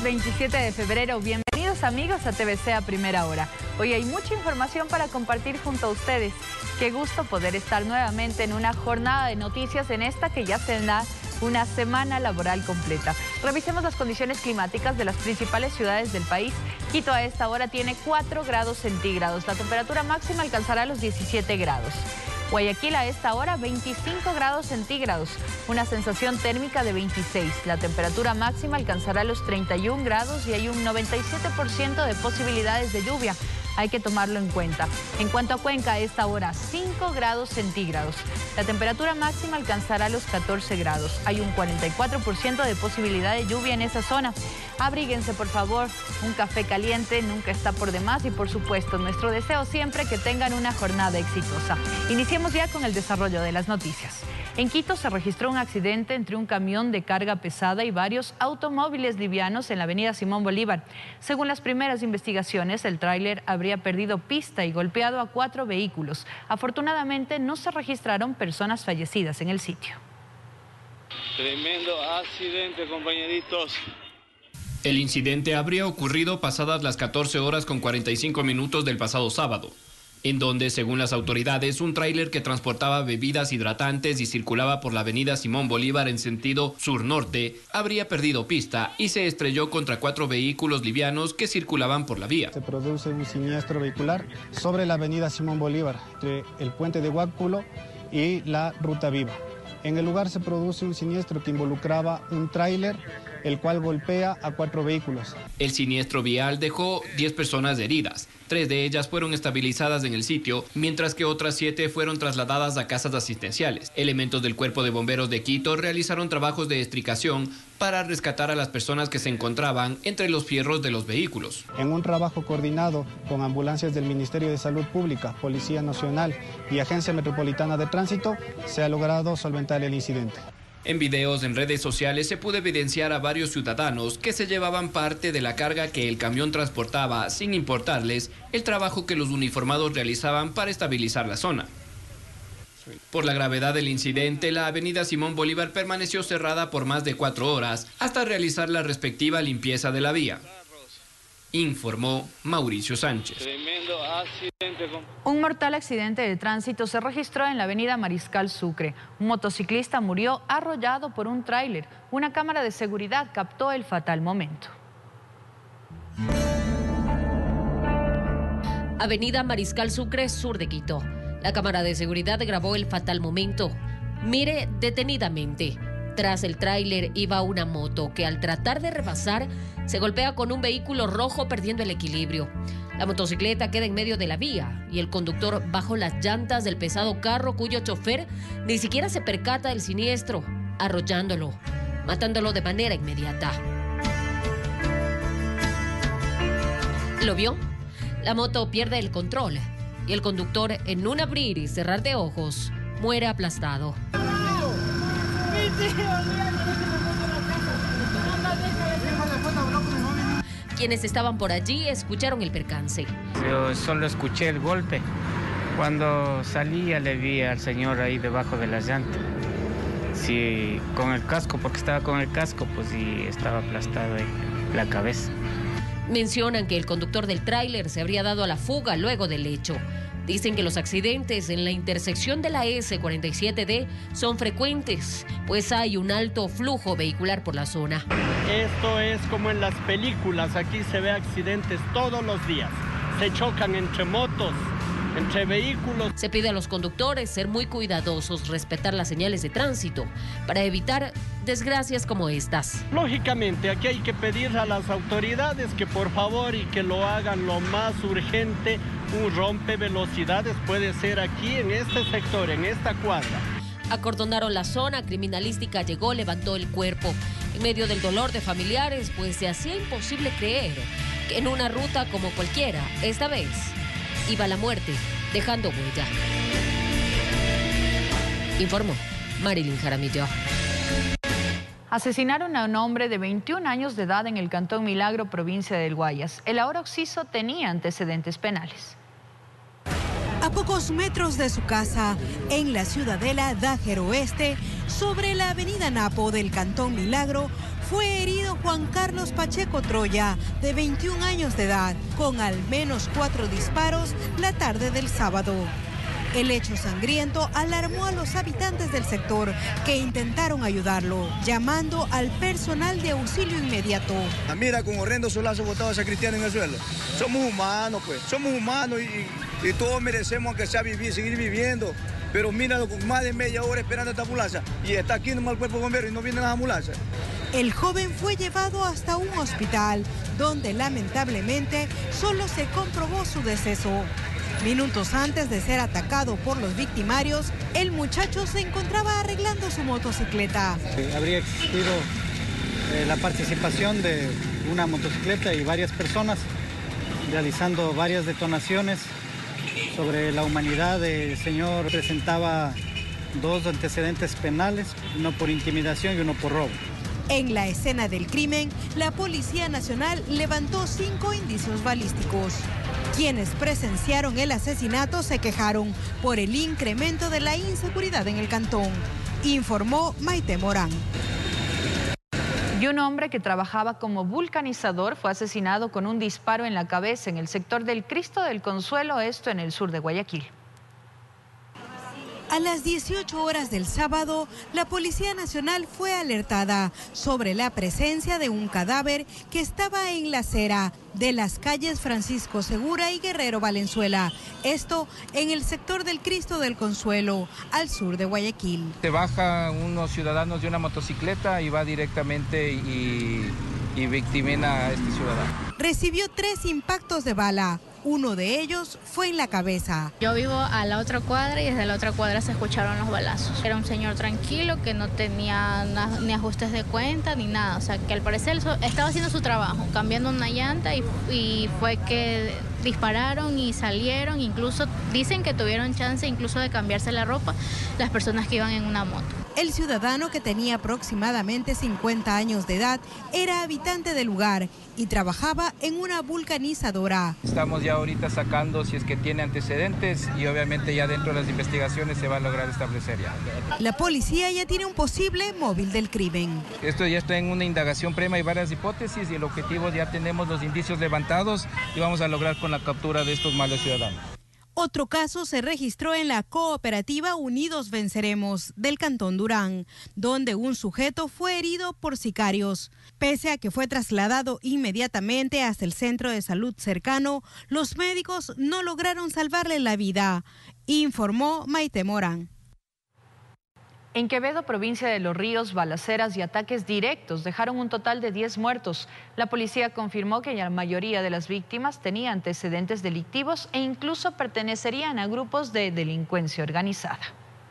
27 de febrero. Bienvenidos amigos a TVC a Primera Hora. Hoy hay mucha información para compartir junto a ustedes. Qué gusto poder estar nuevamente en una jornada de noticias en esta que ya será una semana laboral completa. Revisemos las condiciones climáticas de las principales ciudades del país. Quito a esta hora tiene 4 grados centígrados. La temperatura máxima alcanzará los 17 grados. Guayaquil a esta hora 25 grados centígrados, una sensación térmica de 26. La temperatura máxima alcanzará los 31 grados y hay un 97% de posibilidades de lluvia. Hay que tomarlo en cuenta. En cuanto a Cuenca, a esta hora 5 grados centígrados. La temperatura máxima alcanzará los 14 grados. Hay un 44% de posibilidad de lluvia en esa zona. Abríguense, por favor. Un café caliente nunca está por demás y, por supuesto, nuestro deseo siempre que tengan una jornada exitosa. Iniciemos ya con el desarrollo de las noticias. En Quito se registró un accidente entre un camión de carga pesada y varios automóviles livianos en la avenida Simón Bolívar. Según las primeras investigaciones, el tráiler habría perdido pista y golpeado a 4 vehículos. Afortunadamente, no se registraron personas fallecidas en el sitio. Tremendo accidente, compañeritos. El incidente habría ocurrido pasadas las 14 horas con 45 minutos del pasado sábado, en donde, según las autoridades, un tráiler que transportaba bebidas hidratantes y circulaba por la avenida Simón Bolívar en sentido sur-norte, habría perdido pista y se estrelló contra 4 vehículos livianos que circulaban por la vía. Se produce un siniestro vehicular sobre la avenida Simón Bolívar, entre el puente de Huáculo y la Ruta Viva. En el lugar se produce un siniestro que involucraba un tráiler, el cual golpea a 4 vehículos. El siniestro vial dejó 10 personas heridas. 3 de ellas fueron estabilizadas en el sitio, mientras que otras 7 fueron trasladadas a casas asistenciales. Elementos del Cuerpo de Bomberos de Quito realizaron trabajos de extricación para rescatar a las personas que se encontraban entre los fierros de los vehículos. En un trabajo coordinado con ambulancias del Ministerio de Salud Pública, Policía Nacional y Agencia Metropolitana de Tránsito, se ha logrado solventar el incidente. En videos en redes sociales se pudo evidenciar a varios ciudadanos que se llevaban parte de la carga que el camión transportaba sin importarles el trabajo que los uniformados realizaban para estabilizar la zona. Por la gravedad del incidente, la avenida Simón Bolívar permaneció cerrada por más de 4 horas hasta realizar la respectiva limpieza de la vía, informó Mauricio Sánchez. Tremendo accidente. Un mortal accidente de tránsito se registró en la avenida Mariscal Sucre. Un motociclista murió arrollado por un tráiler. Una cámara de seguridad captó el fatal momento. Avenida Mariscal Sucre, sur de Quito. La cámara de seguridad grabó el fatal momento. Mire detenidamente. Tras el tráiler iba una moto que al tratar de rebasar se golpea con un vehículo rojo perdiendo el equilibrio. La motocicleta queda en medio de la vía y el conductor bajo las llantas del pesado carro cuyo chofer ni siquiera se percata del siniestro, arrollándolo, matándolo de manera inmediata. ¿Lo vio? La moto pierde el control y el conductor, en un abrir y cerrar de ojos, muere aplastado. Quienes estaban por allí escucharon el percance. Yo solo escuché el golpe. Cuando salía le vi al señor ahí debajo de las llantas. Sí, con el casco, porque estaba con el casco, pues sí, estaba aplastado ahí la cabeza. Mencionan que el conductor del tráiler se habría dado a la fuga luego del hecho. Dicen que los accidentes en la intersección de la S47D son frecuentes, pues hay un alto flujo vehicular por la zona. Esto es como en las películas, aquí se ve accidentes todos los días. Se chocan entre motos, entre vehículos. Se pide a los conductores ser muy cuidadosos, respetar las señales de tránsito para evitar desgracias como estas. Lógicamente, aquí hay que pedir a las autoridades que por favor y que lo hagan lo más urgente. Un rompevelocidades puede ser aquí en este sector, en esta cuadra. Acordonaron la zona, criminalística llegó, levantó el cuerpo. En medio del dolor de familiares, pues se hacía imposible creer que en una ruta como cualquiera, esta vez, iba la muerte, dejando huella. Informó Marilyn Jaramillo. Asesinaron a un hombre de 21 años de edad en el Cantón Milagro, provincia del Guayas. El ahora occiso tenía antecedentes penales. A pocos metros de su casa, en la ciudadela Dájer Oeste, sobre la avenida Napo del Cantón Milagro, fue herido Juan Carlos Pacheco Troya, de 21 años de edad, con al menos 4 disparos la tarde del sábado. El hecho sangriento alarmó a los habitantes del sector, que intentaron ayudarlo, llamando al personal de auxilio inmediato. Mira, con horrendo solazo botado a esa cristiana en el suelo. Somos humanos, pues, somos humanos y todos merecemos aunque sea vivir, seguir viviendo. Pero míralo, con más de media hora esperando esta ambulancia y está aquí nomás el cuerpo bombero y no vienen las ambulancias. El joven fue llevado hasta un hospital, donde lamentablemente solo se comprobó su deceso. Minutos antes de ser atacado por los victimarios, el muchacho se encontraba arreglando su motocicleta. Habría existido la participación de una motocicleta y varias personas realizando varias detonaciones. Sobre la humanidad del señor presentaba 2 antecedentes penales, uno por intimidación y uno por robo. En la escena del crimen, la Policía Nacional levantó 5 indicios balísticos. Quienes presenciaron el asesinato se quejaron por el incremento de la inseguridad en el cantón, informó Maite Morán. Y un hombre que trabajaba como vulcanizador fue asesinado con un disparo en la cabeza en el sector del Cristo del Consuelo, esto en el sur de Guayaquil. A las 18 horas del sábado, la Policía Nacional fue alertada sobre la presencia de un cadáver que estaba en la acera de las calles Francisco Segura y Guerrero Valenzuela, esto en el sector del Cristo del Consuelo, al sur de Guayaquil. Se bajan unos ciudadanos de una motocicleta y va directamente y victimina a este ciudadano. Recibió 3 impactos de bala. Uno de ellos fue en la cabeza. Yo vivo a la otra cuadra y desde la otra cuadra se escucharon los balazos. Era un señor tranquilo que no tenía ni ajustes de cuenta ni nada. O sea, que al parecer estaba haciendo su trabajo, cambiando una llanta y fue que dispararon y salieron. Incluso dicen que tuvieron chance incluso de cambiarse la ropa las personas que iban en una moto. El ciudadano, que tenía aproximadamente 50 años de edad, era habitante del lugar y trabajaba en una vulcanizadora. Estamos ya ahorita sacando si es que tiene antecedentes y obviamente ya dentro de las investigaciones se va a lograr establecer ya. La policía ya tiene un posible móvil del crimen. Esto ya está en una indagación previa y varias hipótesis y el objetivo ya tenemos los indicios levantados y vamos a lograr con la captura de estos malos ciudadanos. Otro caso se registró en la cooperativa Unidos Venceremos del Cantón Durán, donde un sujeto fue herido por sicarios. Pese a que fue trasladado inmediatamente hasta el centro de salud cercano, los médicos no lograron salvarle la vida, informó Maite Morán. En Quevedo, provincia de Los Ríos, balaceras y ataques directos dejaron un total de 10 muertos. La policía confirmó que la mayoría de las víctimas tenía antecedentes delictivos e incluso pertenecerían a grupos de delincuencia organizada.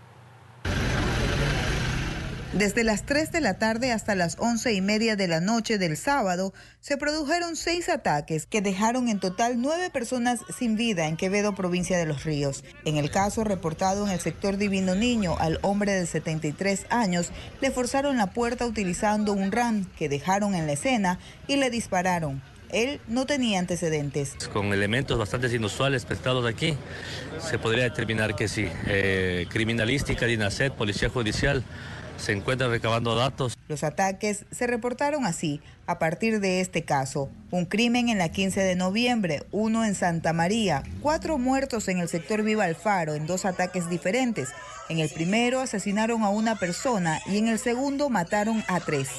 Desde las 3 de la tarde hasta las 11:30 de la noche del sábado, se produjeron 6 ataques que dejaron en total 9 personas sin vida en Quevedo, provincia de Los Ríos. En el caso reportado en el sector Divino Niño, al hombre de 73 años le forzaron la puerta utilizando un RAM que dejaron en la escena y le dispararon. Él no tenía antecedentes. Con elementos bastante inusuales prestados aquí, se podría determinar que sí. Criminalística, DINASET, Policía Judicial, se encuentran recabando datos. Los ataques se reportaron así a partir de este caso. Un crimen en la 15 de noviembre, uno en Santa María, 4 muertos en el sector Viva Alfaro en 2 ataques diferentes. En el primero asesinaron a una persona y en el segundo mataron a 3.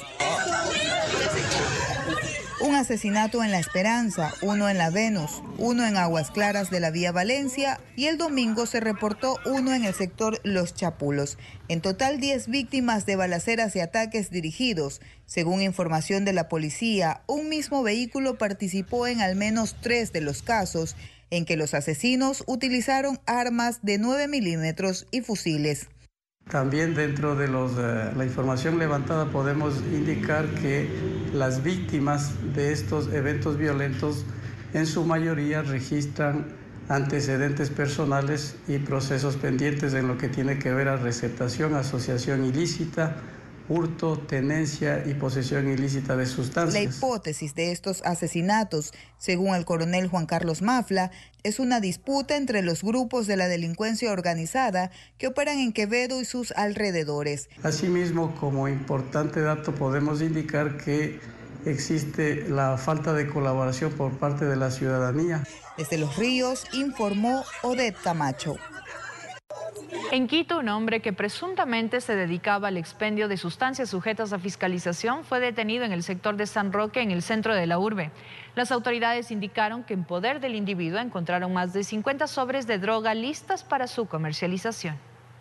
Un asesinato en La Esperanza, uno en La Venus, uno en Aguas Claras de la Vía Valencia y el domingo se reportó uno en el sector Los Chapulos. En total 10 víctimas de balaceras y ataques dirigidos. Según información de la policía, un mismo vehículo participó en al menos 3 de los casos en que los asesinos utilizaron armas de 9 milímetros y fusiles. También dentro de la información levantada podemos indicar que las víctimas de estos eventos violentos en su mayoría registran antecedentes personales y procesos pendientes en lo que tiene que ver a receptación, asociación ilícita, hurto, tenencia y posesión ilícita de sustancias. La hipótesis de estos asesinatos, según el coronel Juan Carlos Mafla, es una disputa entre los grupos de la delincuencia organizada que operan en Quevedo y sus alrededores. Asimismo, como importante dato, podemos indicar que existe la falta de colaboración por parte de la ciudadanía. Desde Los Ríos, informó Odette Camacho. En Quito, un hombre que presuntamente se dedicaba al expendio de sustancias sujetas a fiscalización fue detenido en el sector de San Roque, en el centro de la urbe. Las autoridades indicaron que en poder del individuo encontraron más de 50 sobres de droga listas para su comercialización.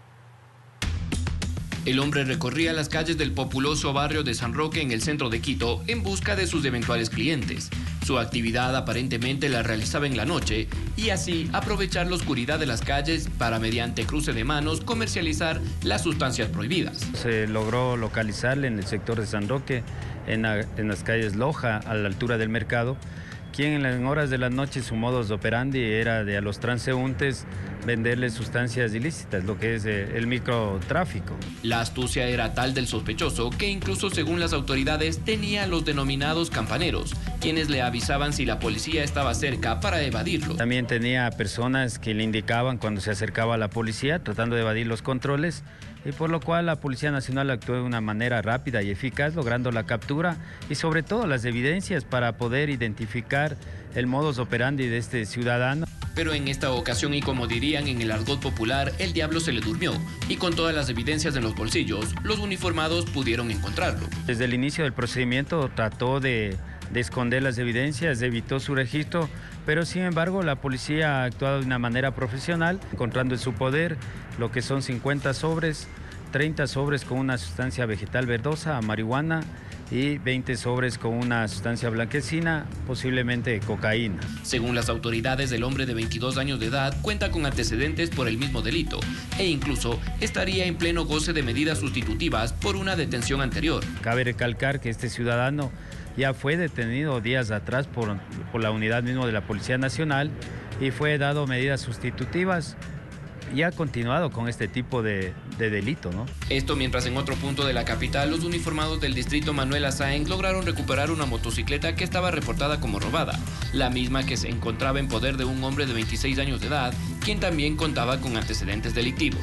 El hombre recorría las calles del populoso barrio de San Roque en el centro de Quito en busca de sus eventuales clientes. Su actividad aparentemente la realizaba en la noche y así aprovechar la oscuridad de las calles para, mediante cruce de manos, comercializar las sustancias prohibidas. Se logró localizarle en el sector de San Roque, en las calles Loja, a la altura del mercado, quien en horas de la noche su modus operandi era de a los transeúntes venderles sustancias ilícitas, lo que es el microtráfico. La astucia era tal del sospechoso que incluso, según las autoridades, tenía los denominados campaneros, quienes le avisaban si la policía estaba cerca para evadirlo. También tenía personas que le indicaban cuando se acercaba a la policía, tratando de evadir los controles, y por lo cual la Policía Nacional actuó de una manera rápida y eficaz, logrando la captura y sobre todo las evidencias para poder identificar el modus operandi de este ciudadano. Pero en esta ocasión, y como dirían en el argot popular, el diablo se le durmió, y con todas las evidencias en los bolsillos, los uniformados pudieron encontrarlo. Desde el inicio del procedimiento trató de esconder las evidencias, evitó su registro, pero sin embargo la policía ha actuado de una manera profesional, encontrando en su poder lo que son 50 sobres, 30 sobres con una sustancia vegetal verdosa, marihuana, y 20 sobres con una sustancia blanquecina, posiblemente cocaína. Según las autoridades, el hombre de 22 años de edad cuenta con antecedentes por el mismo delito e incluso estaría en pleno goce de medidas sustitutivas por una detención anterior. Cabe recalcar que este ciudadano ya fue detenido días atrás por la unidad mismo de la Policía Nacional y fue dado medidas sustitutivas y ha continuado con este tipo de delito, ¿no? Esto mientras en otro punto de la capital, los uniformados del distrito Manuela Sáenz lograron recuperar una motocicleta que estaba reportada como robada, la misma que se encontraba en poder de un hombre de 26 años de edad, quien también contaba con antecedentes delictivos.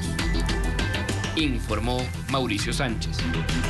Informó Mauricio Sánchez.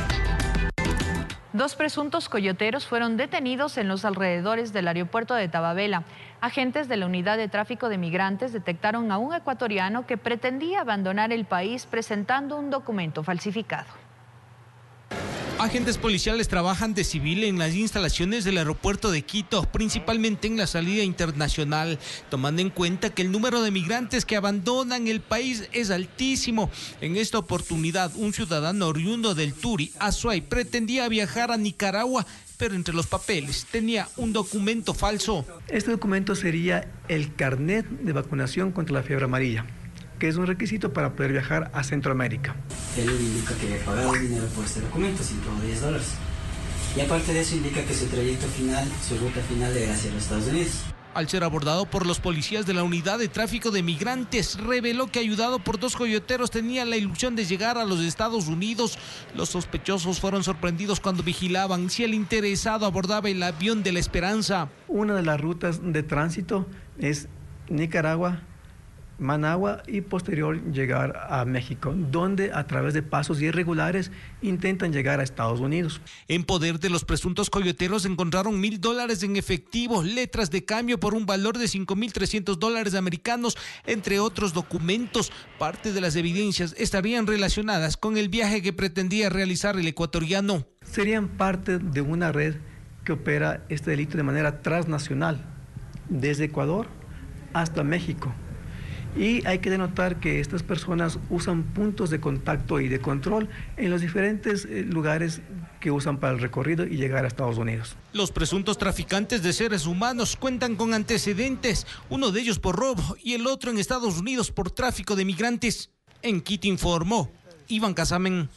2 presuntos coyoteros fueron detenidos en los alrededores del aeropuerto de Tababela. Agentes de la Unidad de Tráfico de Migrantes detectaron a un ecuatoriano que pretendía abandonar el país presentando un documento falsificado. Agentes policiales trabajan de civil en las instalaciones del aeropuerto de Quito, principalmente en la salida internacional, tomando en cuenta que el número de migrantes que abandonan el país es altísimo. En esta oportunidad, un ciudadano oriundo del Turi, Azuay, pretendía viajar a Nicaragua, pero entre los papeles tenía un documento falso. Este documento sería el carnet de vacunación contra la fiebre amarilla, que es un requisito para poder viajar a Centroamérica. Él indica que había pagado dinero por este documento, $110. Y aparte de eso indica que su trayecto final, su ruta final era hacia los Estados Unidos. Al ser abordado por los policías de la Unidad de Tráfico de Migrantes, reveló que ayudado por 2 coyoteros tenía la ilusión de llegar a los Estados Unidos. Los sospechosos fueron sorprendidos cuando vigilaban si el interesado abordaba el avión de la Esperanza. Una de las rutas de tránsito es Nicaragua, Managua y posterior llegar a México, donde a través de pasos irregulares intentan llegar a Estados Unidos. En poder de los presuntos coyoteros encontraron $1,000 en efectivo, letras de cambio por un valor de $5,300 americanos, entre otros documentos. Parte de las evidencias estarían relacionadas con el viaje que pretendía realizar el ecuatoriano. Serían parte de una red que opera este delito de manera transnacional, desde Ecuador hasta México. Y hay que denotar que estas personas usan puntos de contacto y de control en los diferentes lugares que usan para el recorrido y llegar a Estados Unidos. Los presuntos traficantes de seres humanos cuentan con antecedentes, uno de ellos por robo y el otro en Estados Unidos por tráfico de migrantes. En Quito informó Iván Casamen.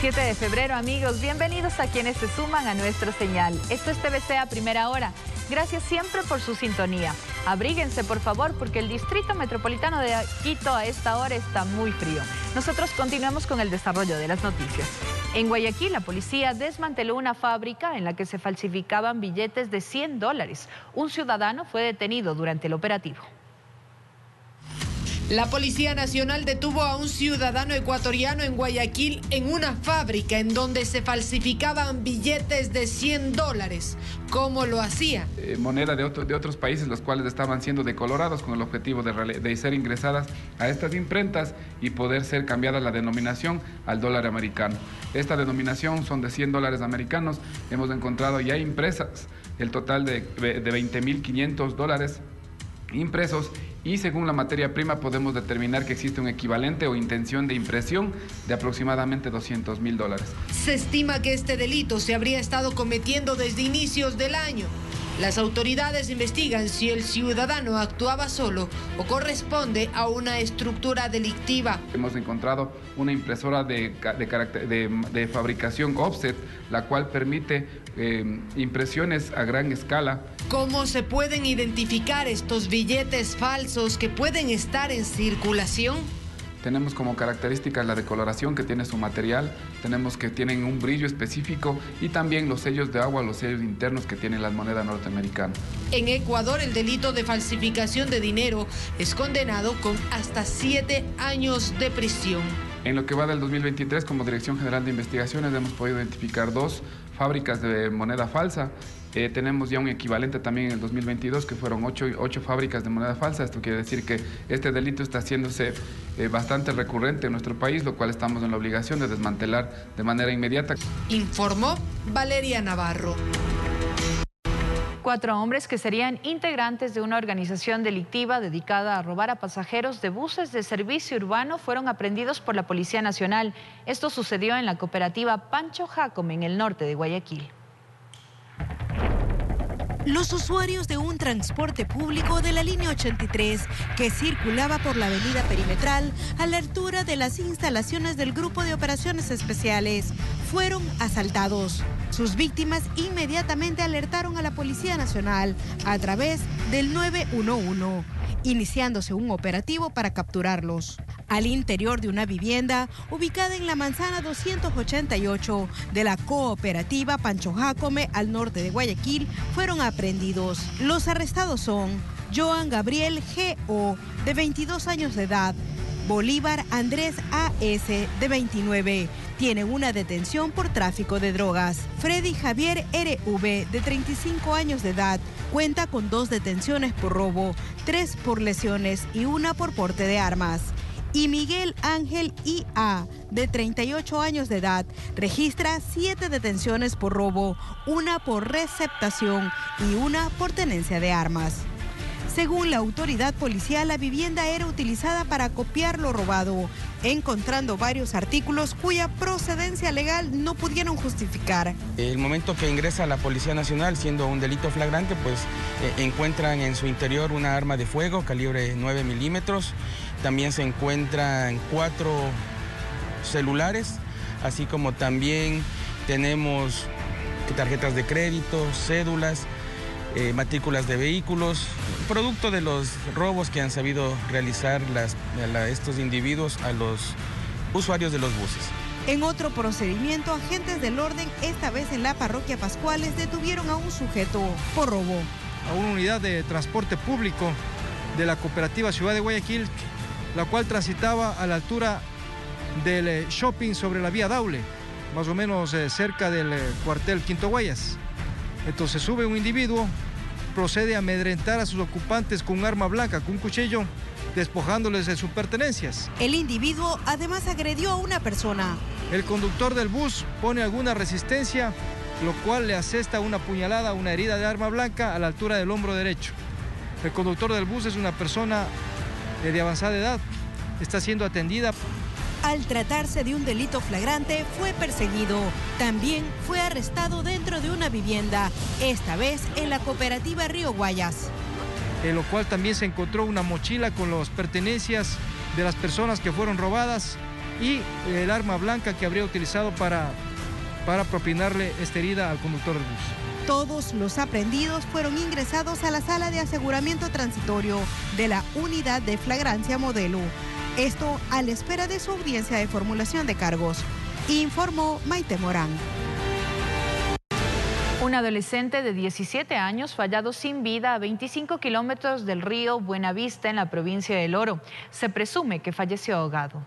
7 de febrero, amigos, bienvenidos a quienes se suman a nuestra señal. Esto es TVC a primera hora. Gracias siempre por su sintonía. Abríguense, por favor, porque el Distrito Metropolitano de Quito a esta hora está muy frío. Nosotros continuamos con el desarrollo de las noticias. En Guayaquil, la policía desmanteló una fábrica en la que se falsificaban billetes de $100. Un ciudadano fue detenido durante el operativo. La Policía Nacional detuvo a un ciudadano ecuatoriano en Guayaquil en una fábrica en donde se falsificaban billetes de $100. ¿Cómo lo hacía? Moneda de otros países, los cuales estaban siendo decolorados con el objetivo de ser ingresadas a estas imprentas y poder ser cambiada la denominación al dólar americano. Esta denominación son de $100 americanos. Hemos encontrado ya impresas el total de $20.500 impresos, y según la materia prima podemos determinar que existe un equivalente o intención de impresión de aproximadamente $200.000. Se estima que este delito se habría estado cometiendo desde inicios del año. Las autoridades investigan si el ciudadano actuaba solo o corresponde a una estructura delictiva. Hemos encontrado una impresora de fabricación offset, la cual permite impresiones a gran escala. ¿Cómo se pueden identificar estos billetes falsos que pueden estar en circulación? Tenemos como características la decoloración que tiene su material, tenemos que tienen un brillo específico y también los sellos de agua, los sellos internos que tiene la moneda norteamericana. En Ecuador, el delito de falsificación de dinero es condenado con hasta 7 años de prisión. En lo que va del 2023, como Dirección General de Investigaciones, hemos podido identificar 2 fábricas de moneda falsa. Tenemos ya un equivalente también en el 2022, que fueron 8 fábricas de moneda falsa. Esto quiere decir que este delito está haciéndose bastante recurrente en nuestro país, lo cual estamos en la obligación de desmantelar de manera inmediata. Informó Valeria Navarro. 4 hombres que serían integrantes de una organización delictiva dedicada a robar a pasajeros de buses de servicio urbano fueron aprehendidos por la Policía Nacional. Esto sucedió en la cooperativa Pancho Jácome, en el norte de Guayaquil. Los usuarios de un transporte público de la línea 83 que circulaba por la avenida Perimetral a la altura de las instalaciones del Grupo de Operaciones Especiales fueron asaltados. Sus víctimas inmediatamente alertaron a la Policía Nacional a través del 911, iniciándose un operativo para capturarlos. Al interior de una vivienda ubicada en la manzana 288 de la cooperativa Pancho Jácome, al norte de Guayaquil, fueron aprehendidos. Los arrestados son Joan Gabriel G.O., de 22 años de edad, Bolívar Andrés A.S., de 29. Tienen una detención por tráfico de drogas. Freddy Javier R.V., de 35 años de edad, cuenta con 2 detenciones por robo, 3 por lesiones y 1 por porte de armas. Y Miguel Ángel I.A., de 38 años de edad, registra 7 detenciones por robo, 1 por receptación y 1 por tenencia de armas. Según la autoridad policial, la vivienda era utilizada para copiar lo robado, encontrando varios artículos cuya procedencia legal no pudieron justificar. El momento que ingresa la Policía Nacional, siendo un delito flagrante, pues encuentran en su interior una arma de fuego calibre 9 milímetros. También se encuentran 4 celulares, así como también tenemos tarjetas de crédito, cédulas, matrículas de vehículos, producto de los robos que han sabido realizar estos individuos a los usuarios de los buses. En otro procedimiento, agentes del orden, esta vez en la parroquia Pascuales, detuvieron a un sujeto por robo. A una unidad de transporte público de la cooperativa Ciudad de Guayaquil, la cual transitaba a la altura del shopping sobre la vía Daule, más o menos cerca del cuartel Quinto Guayas. Entonces sube un individuo, procede a amedrentar a sus ocupantes con un arma blanca, con un cuchillo, despojándoles de sus pertenencias. El individuo además agredió a una persona. El conductor del bus pone alguna resistencia, lo cual le asesta una puñalada, una herida de arma blanca a la altura del hombro derecho. El conductor del bus es una persona de avanzada edad, está siendo atendida. Al tratarse de un delito flagrante, fue perseguido. También fue arrestado dentro de una vivienda, esta vez en la cooperativa Río Guayas. En lo cual también se encontró una mochila con las pertenencias de las personas que fueron robadas y el arma blanca que habría utilizado para propinarle esta herida al conductor del bus. Todos los aprehendidos fueron ingresados a la sala de aseguramiento transitorio de la unidad de flagrancia modelo. Esto a la espera de su audiencia de formulación de cargos, informó Maite Morán. Un adolescente de 17 años fue hallado sin vida a 25 kilómetros del río Buenavista en la provincia del Oro. Se presume que falleció ahogado.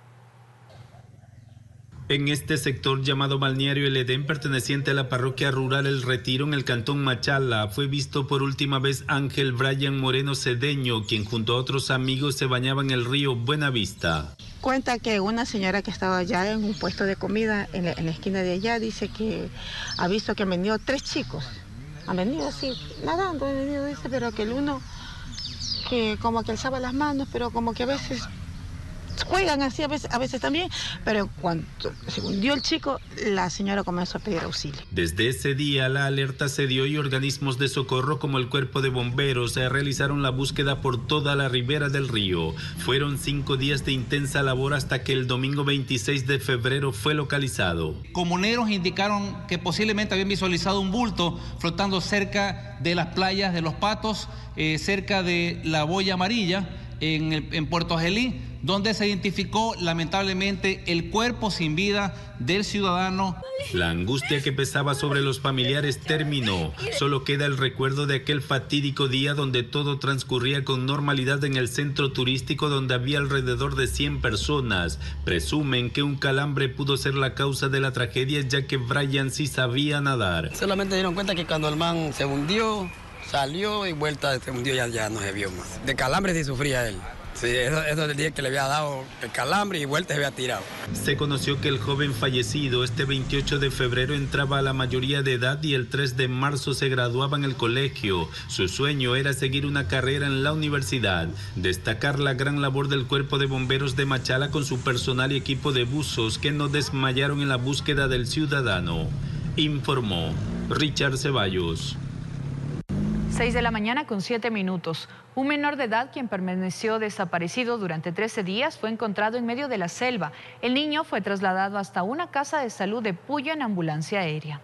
En este sector llamado Balneario El Edén, perteneciente a la parroquia rural El Retiro en el cantón Machala, fue visto por última vez Ángel Brian Moreno Cedeño, quien junto a otros amigos se bañaba en el río Buenavista. Cuenta que una señora que estaba allá en un puesto de comida en la esquina de allá dice que ha visto que han venido 3 chicos. Han venido así, nadando, dice, pero que el uno que como que alzaba las manos, pero como que a veces juegan así, a veces también, pero en cuanto se hundió el chico, la señora comenzó a pedir auxilio. Desde ese día la alerta se dio y organismos de socorro como el Cuerpo de Bomberos realizaron la búsqueda por toda la ribera del río. Fueron 5 días de intensa labor hasta que el domingo 26 de febrero fue localizado. Comuneros indicaron que posiblemente habían visualizado un bulto flotando cerca de las playas de Los Patos, cerca de la Boya Amarilla, en Puerto Gelí, donde se identificó lamentablemente el cuerpo sin vida del ciudadano. La angustia que pesaba sobre los familiares terminó. Solo queda el recuerdo de aquel fatídico día donde todo transcurría con normalidad en el centro turístico, donde había alrededor de 100 personas. Presumen que un calambre pudo ser la causa de la tragedia, ya que Brian sí sabía nadar. Solamente dieron cuenta que cuando el man se hundió, salió y vuelta se hundió, ya no se vio más. De calambre sí sufría él. Sí, eso es el día que le había dado el calambre y vuelta se había tirado. Se conoció que el joven fallecido este 28 de febrero entraba a la mayoría de edad y el 3 de marzo se graduaba en el colegio. Su sueño era seguir una carrera en la universidad. Destacar la gran labor del Cuerpo de Bomberos de Machala con su personal y equipo de buzos que no desmayaron en la búsqueda del ciudadano. Informó Richard Ceballos. 6 de la mañana con 7 minutos. Un menor de edad quien permaneció desaparecido durante 13 días fue encontrado en medio de la selva. El niño fue trasladado hasta una casa de salud de Puyo en ambulancia aérea.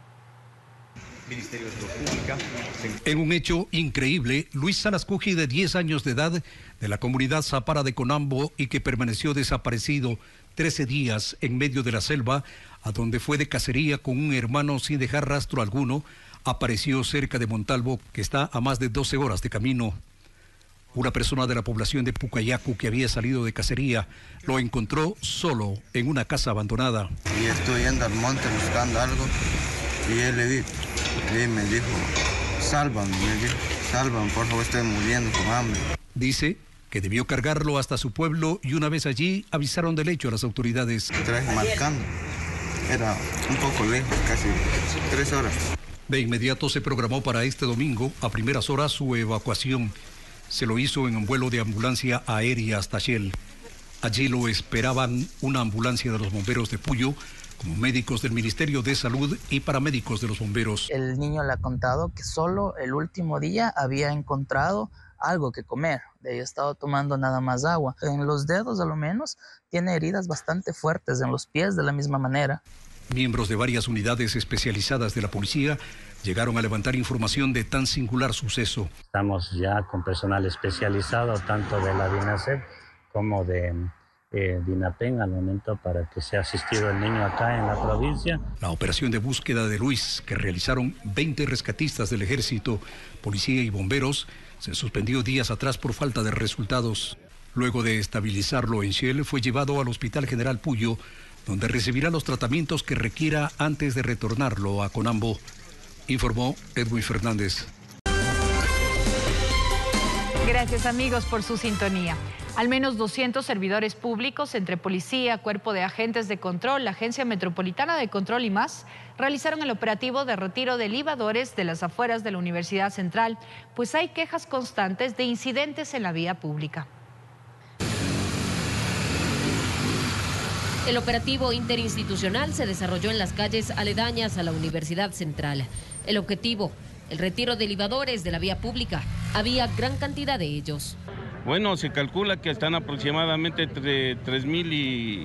En un hecho increíble, Luis Salas Cuji, de 10 años de edad, de la comunidad Zapara de Conambo y que permaneció desaparecido 13 días en medio de la selva, a donde fue de cacería con un hermano sin dejar rastro alguno, apareció cerca de Montalvo, que está a más de 12 horas de camino. Una persona de la población de Pucayacu que había salido de cacería lo encontró solo en una casa abandonada. Y estoy yendo al monte buscando algo y él le vi y me dijo, sálvame, por favor, estoy muriendo con hambre. Dice que debió cargarlo hasta su pueblo y una vez allí avisaron del hecho a las autoridades. Traje marcando, era un poco lejos, casi 3 horas. De inmediato se programó para este domingo, a primeras horas, su evacuación. Se lo hizo en un vuelo de ambulancia aérea hasta Shell. Allí lo esperaban una ambulancia de los bomberos de Puyo, como médicos del Ministerio de Salud y paramédicos de los bomberos. El niño le ha contado que solo el último día había encontrado algo que comer. Había estado tomando nada más agua. En los dedos, a lo menos, tiene heridas bastante fuertes, en los pies de la misma manera. Miembros de varias unidades especializadas de la policía llegaron a levantar información de tan singular suceso. Estamos ya con personal especializado, tanto de la DINASEP como de DINAPEN, al momento para que sea asistido el niño acá en la provincia. La operación de búsqueda de Luis, que realizaron 20 rescatistas del Ejército, Policía y Bomberos, se suspendió días atrás por falta de resultados. Luego de estabilizarlo en Shell, fue llevado al Hospital General Puyo, donde recibirá los tratamientos que requiera antes de retornarlo a Conambo, informó Edwin Fernández. Gracias, amigos, por su sintonía. Al menos 200 servidores públicos entre policía, cuerpo de agentes de control, la Agencia Metropolitana de Control y más, realizaron el operativo de retiro de libadores de las afueras de la Universidad Central, pues hay quejas constantes de incidentes en la vía pública. El operativo interinstitucional se desarrolló en las calles aledañas a la Universidad Central. El objetivo, el retiro de libadores de la vía pública. Había gran cantidad de ellos. Bueno, se calcula que están aproximadamente entre 3.000 y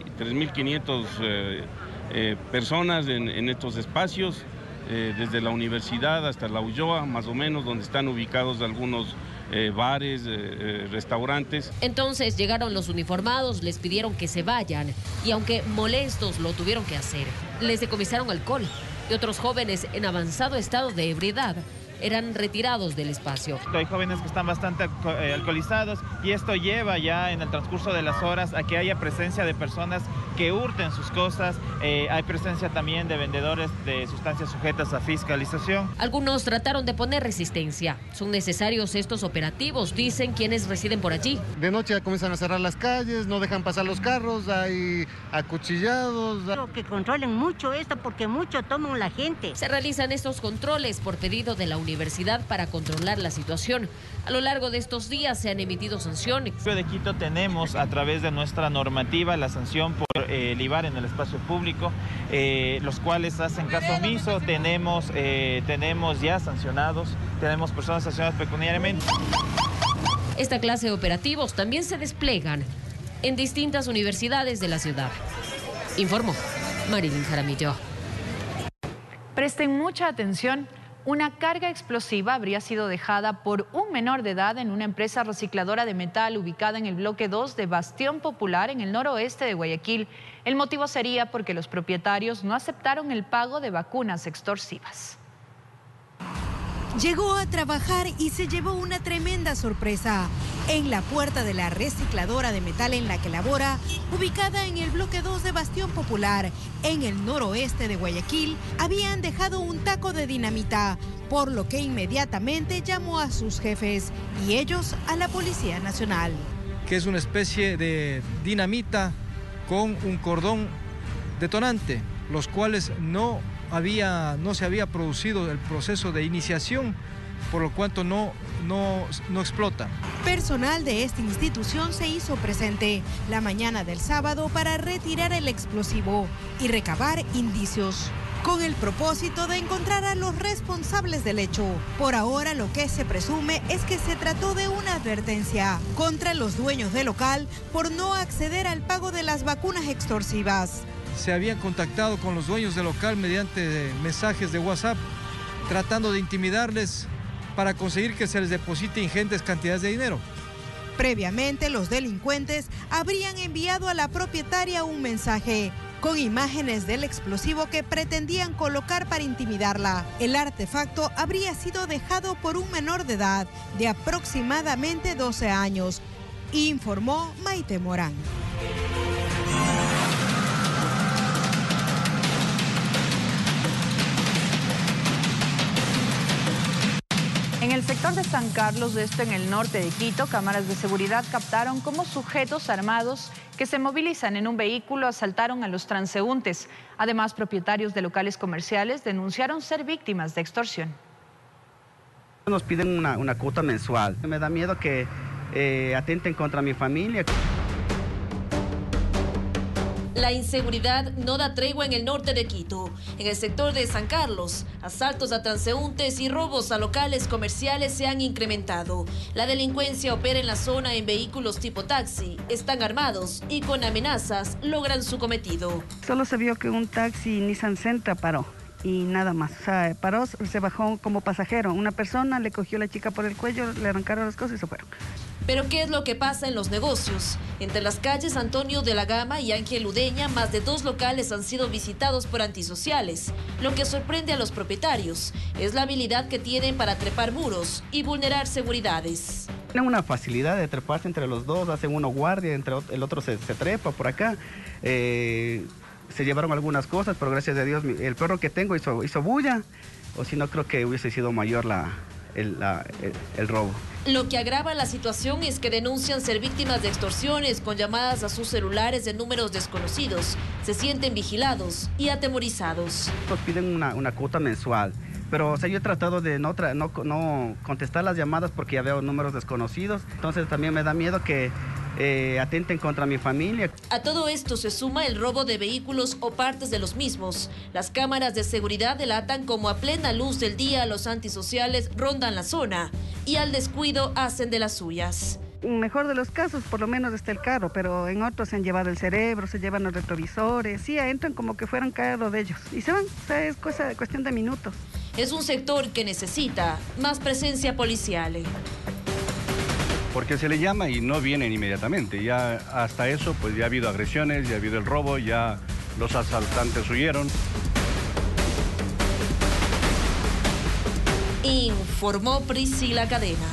3.500 personas en estos espacios, desde la universidad hasta la Ulloa, más o menos, donde están ubicados algunos bares, restaurantes. Entonces llegaron los uniformados, les pidieron que se vayan y aunque molestos lo tuvieron que hacer. Les decomisaron alcohol y otros jóvenes en avanzado estado de ebriedad eran retirados del espacio. Hay jóvenes que están bastante alcoholizados y esto lleva ya en el transcurso de las horas a que haya presencia de personas que hurten sus cosas. Hay presencia también de vendedores de sustancias sujetas a fiscalización. Algunos trataron de poner resistencia. Son necesarios estos operativos, dicen quienes residen por allí. De noche comienzan a cerrar las calles, no dejan pasar los carros, hay acuchillados. Quiero que controlen mucho esto porque mucho toman la gente. Se realizan estos controles por pedido de la universidad para controlar la situación. A lo largo de estos días se han emitido sanciones. En de Quito tenemos a través de nuestra normativa la sanción por libar en el espacio público, los cuales hacen caso omiso. Tenemos ya sancionados, tenemos personas sancionadas pecuniariamente. Esta clase de operativos también se desplegan en distintas universidades de la ciudad. Informó Marilyn Jaramillo. Presten mucha atención. Una carga explosiva habría sido dejada por un menor de edad en una empresa recicladora de metal ubicada en el bloque 2 de Bastión Popular en el noroeste de Guayaquil. El motivo sería porque los propietarios no aceptaron el pago de vacunas extorsivas. Llegó a trabajar y se llevó una tremenda sorpresa. En la puerta de la recicladora de metal en la que labora, ubicada en el bloque 2 de Bastión Popular, en el noroeste de Guayaquil, habían dejado un taco de dinamita, por lo que inmediatamente llamó a sus jefes y ellos a la Policía Nacional. Que es una especie de dinamita con un cordón detonante, los cuales no se había producido el proceso de iniciación, por lo cual no explota. Personal de esta institución se hizo presente la mañana del sábado para retirar el explosivo y recabar indicios, con el propósito de encontrar a los responsables del hecho. Por ahora lo que se presume es que se trató de una advertencia contra los dueños del local por no acceder al pago de las vacunas extorsivas. Se habían contactado con los dueños del local mediante mensajes de WhatsApp, tratando de intimidarles para conseguir que se les deposite ingentes cantidades de dinero. Previamente, los delincuentes habrían enviado a la propietaria un mensaje con imágenes del explosivo que pretendían colocar para intimidarla. El artefacto habría sido dejado por un menor de edad de aproximadamente 12 años, informó Maite Morán. En el sector de San Carlos, esto en el norte de Quito, cámaras de seguridad captaron cómo sujetos armados que se movilizan en un vehículo asaltaron a los transeúntes. Además, propietarios de locales comerciales denunciaron ser víctimas de extorsión. Nos piden una cuota mensual. Me da miedo que atenten contra mi familia. La inseguridad no da tregua en el norte de Quito. En el sector de San Carlos, asaltos a transeúntes y robos a locales comerciales se han incrementado. La delincuencia opera en la zona en vehículos tipo taxi, están armados y con amenazas logran su cometido. Solo se vio que un taxi Nissan Sentra paró y nada más. O sea, paró, se bajó como pasajero. Una persona le cogió a la chica por el cuello, le arrancaron las cosas y se fueron. Pero ¿qué es lo que pasa en los negocios? Entre las calles Antonio de la Gama y Ángel Udeña, más de 2 locales han sido visitados por antisociales. Lo que sorprende a los propietarios es la habilidad que tienen para trepar muros y vulnerar seguridades. Tienen una facilidad de treparse entre los dos, hacen uno guardia, el otro se trepa por acá. Se llevaron algunas cosas, pero gracias a Dios el perro que tengo hizo bulla, o si no creo que hubiese sido mayor el robo. Lo que agrava la situación es que denuncian ser víctimas de extorsiones con llamadas a sus celulares de números desconocidos. Se sienten vigilados y atemorizados. Nos piden una cuota mensual, pero o sea, yo he tratado de no contestar las llamadas porque ya veo números desconocidos. Entonces también me da miedo que atenten contra mi familia. A todo esto se suma el robo de vehículos o partes de los mismos. Las cámaras de seguridad delatan como a plena luz del día los antisociales rondan la zona y al descuido hacen de las suyas. Mejor de los casos, por lo menos está el carro, pero en otros se han llevado el cerebro, se llevan los retrovisores, sí, entran como que fueran carro de ellos y se van, o sea, es cuestión de minutos. Es un sector que necesita más presencia policial. Porque se le llama y no vienen inmediatamente, ya hasta eso pues ya ha habido agresiones, ya ha habido el robo, ya los asaltantes huyeron. Informó Priscila Cadena.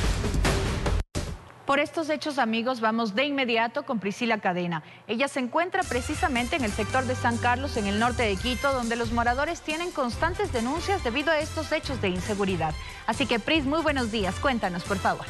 Por estos hechos, amigos, vamos de inmediato con Priscila Cadena. Ella se encuentra precisamente en el sector de San Carlos, en el norte de Quito, donde los moradores tienen constantes denuncias debido a estos hechos de inseguridad. Así que, Pris, muy buenos días. Cuéntanos, por favor.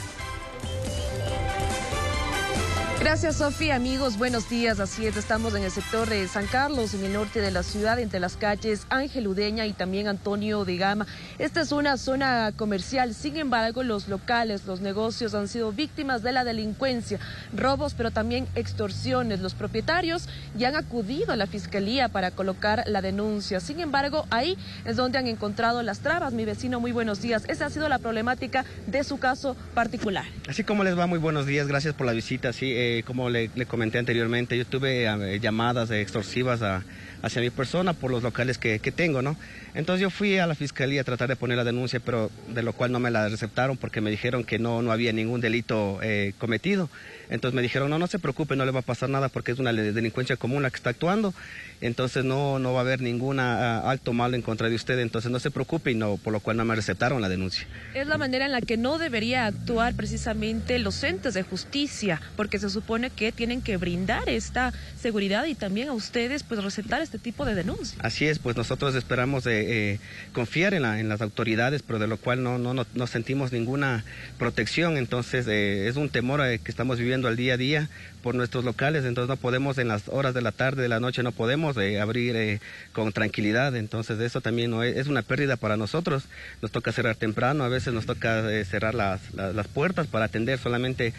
Gracias, Sofía. Amigos, buenos días. Así es, estamos en el sector de San Carlos, en el norte de la ciudad, entre las calles Ángel Udeña y también Antonio de Gama. Esta es una zona comercial, sin embargo, los locales, los negocios han sido víctimas de la delincuencia, robos, pero también extorsiones. Los propietarios ya han acudido a la fiscalía para colocar la denuncia. Sin embargo, ahí es donde han encontrado las trabas. Mi vecino, muy buenos días. Esa ha sido la problemática de su caso particular. Así como les va, muy buenos días. Gracias por la visita. Sí, como le comenté anteriormente, yo tuve llamadas extorsivas hacia mi persona por los locales que tengo, ¿no? Entonces yo fui a la fiscalía a tratar de poner la denuncia, pero de lo cual no me la receptaron porque me dijeron que no había ningún delito cometido. Entonces me dijeron, no se preocupe, no le va a pasar nada porque es una delincuencia común la que está actuando. Entonces no va a haber ningún acto malo en contra de usted, entonces no se preocupe, y por lo cual no me receptaron la denuncia. Es la manera en la que no debería actuar precisamente los entes de justicia, porque se supone que tienen que brindar esta seguridad y también a ustedes pues receptar este tipo de denuncias. Así es, pues nosotros esperamos confiar en las autoridades, pero de lo cual no sentimos ninguna protección, entonces es un temor que estamos viviendo al día a día por nuestros locales, entonces no podemos en las horas de la tarde, de la noche, no podemos abrir con tranquilidad, entonces eso también es una pérdida para nosotros. Nos toca cerrar temprano, a veces nos toca cerrar las puertas para atender solamente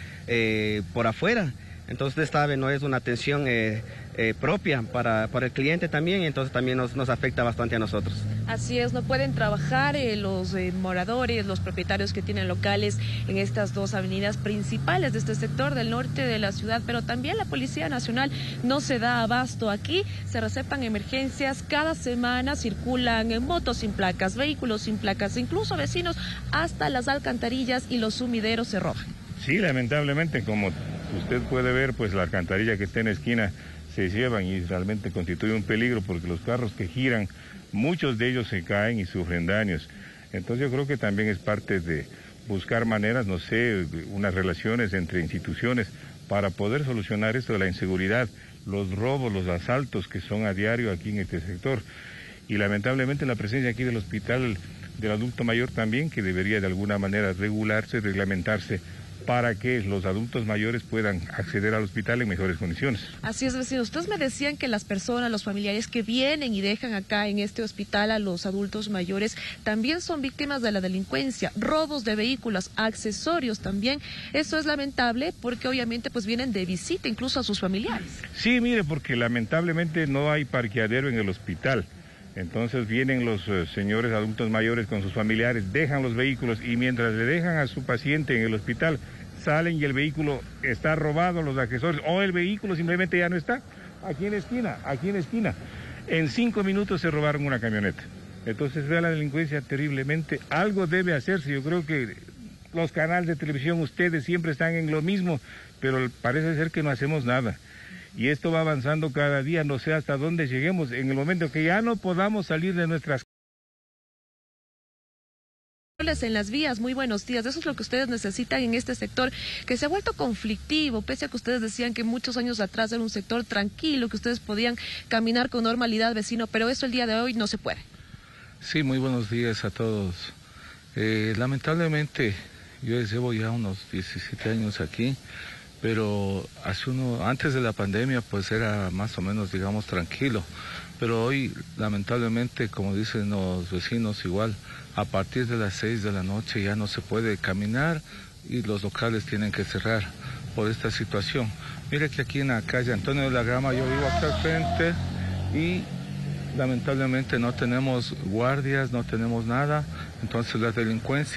por afuera. Entonces usted sabe, no es una atención propia para el cliente también, y entonces también nos afecta bastante a nosotros. Así es, no pueden trabajar los moradores, los propietarios que tienen locales en estas dos avenidas principales de este sector del norte de la ciudad, pero también la Policía Nacional no se da abasto. Aquí se receptan emergencias, cada semana circulan en motos sin placas, vehículos sin placas, incluso vecinos, hasta las alcantarillas y los sumideros se roban. Sí, lamentablemente, como usted puede ver, pues la alcantarilla que está en la esquina se llevan y realmente constituye un peligro porque los carros que giran, muchos de ellos se caen y sufren daños. Entonces yo creo que también es parte de buscar maneras, no sé, unas relaciones entre instituciones para poder solucionar esto de la inseguridad, los robos, los asaltos que son a diario aquí en este sector. Y lamentablemente la presencia aquí del hospital del adulto mayor también, que debería de alguna manera regularse, reglamentarse, para que los adultos mayores puedan acceder al hospital en mejores condiciones. Así es, vecino. Ustedes me decían que las personas, los familiares que vienen y dejan acá en este hospital a los adultos mayores, también son víctimas de la delincuencia, robos de vehículos, accesorios también. Eso es lamentable porque obviamente pues vienen de visita incluso a sus familiares. Sí, mire, porque lamentablemente no hay parqueadero en el hospital. Entonces vienen los señores adultos mayores con sus familiares, dejan los vehículos y mientras le dejan a su paciente en el hospital, salen y el vehículo está robado, los accesorios, o el vehículo simplemente ya no está, aquí en la esquina. En 5 minutos se robaron una camioneta. Entonces vea la delincuencia terriblemente, algo debe hacerse. Yo creo que los canales de televisión, ustedes siempre están en lo mismo, pero parece ser que no hacemos nada. Y esto va avanzando cada día, no sé hasta dónde lleguemos, en el momento que ya no podamos salir de nuestras en las vías. Muy buenos días. Eso es lo que ustedes necesitan en este sector que se ha vuelto conflictivo, pese a que ustedes decían que muchos años atrás era un sector tranquilo, que ustedes podían caminar con normalidad, vecino, pero eso el día de hoy no se puede. Sí, muy buenos días a todos. Lamentablemente yo llevo ya unos 17 años aquí, pero antes de la pandemia pues era más o menos, digamos, tranquilo, pero hoy lamentablemente, como dicen los vecinos, igual a partir de las 6 de la noche ya no se puede caminar y los locales tienen que cerrar por esta situación. Mire que aquí en la calle Antonio de la Gama yo vivo acá al frente y lamentablemente no tenemos guardias, no tenemos nada, entonces la delincuencia